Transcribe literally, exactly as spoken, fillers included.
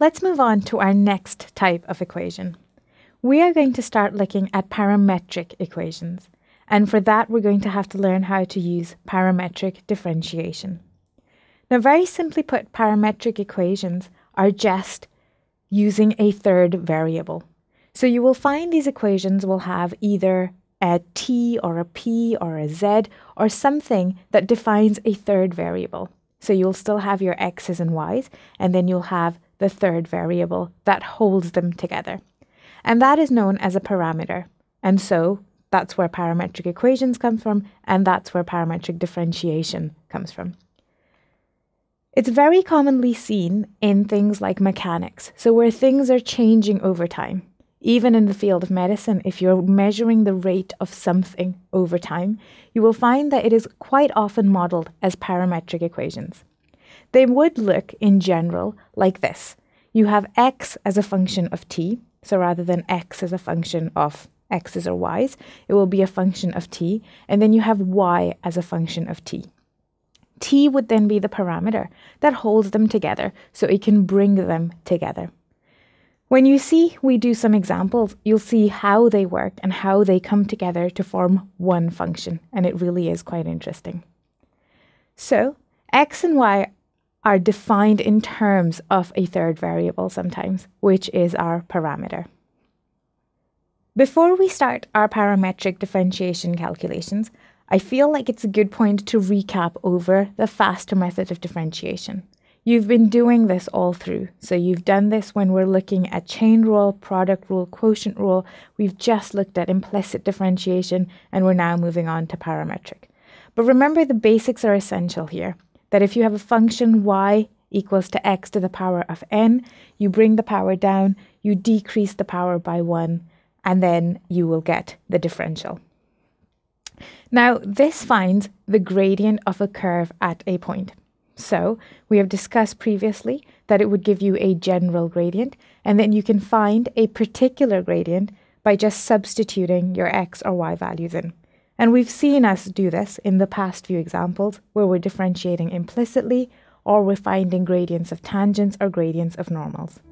let's move on to our next type of equation. We are going to start looking at parametric equations. And for that, we're going to have to learn how to use parametric differentiation. Now, very simply put, parametric equations are just using a third variable. So you will find these equations will have either a t or a p or a z or something that defines a third variable. So you'll still have your x's and y's, and then you'll have the third variable that holds them together. And that is known as a parameter. And so that's where parametric equations come from, and that's where parametric differentiation comes from. It's very commonly seen in things like mechanics, so where things are changing over time. Even in the field of medicine, if you're measuring the rate of something over time, you will find that it is quite often modeled as parametric equations. They would look in general like this. You have x as a function of t, so rather than x as a function of x's or y's, it will be a function of t, and then you have y as a function of t. T would then be the parameter that holds them together, so it can bring them together. When you see we do some examples, you'll see how they work and how they come together to form one function, and it really is quite interesting. So, x and y are defined in terms of a third variable sometimes, which is our parameter. Before we start our parametric differentiation calculations, I feel like it's a good point to recap over the faster method of differentiation. You've been doing this all through, so you've done this when we're looking at chain rule, product rule, quotient rule. We've just looked at implicit differentiation, and we're now moving on to parametric. But remember, the basics are essential here, that if you have a function y equals to x to the power of n, you bring the power down, you decrease the power by one, and then you will get the differential. Now, this finds the gradient of a curve at a point. So, we have discussed previously that it would give you a general gradient, and then you can find a particular gradient by just substituting your x or y values in. And we've seen us do this in the past few examples where we're differentiating implicitly, or we're finding gradients of tangents or gradients of normals.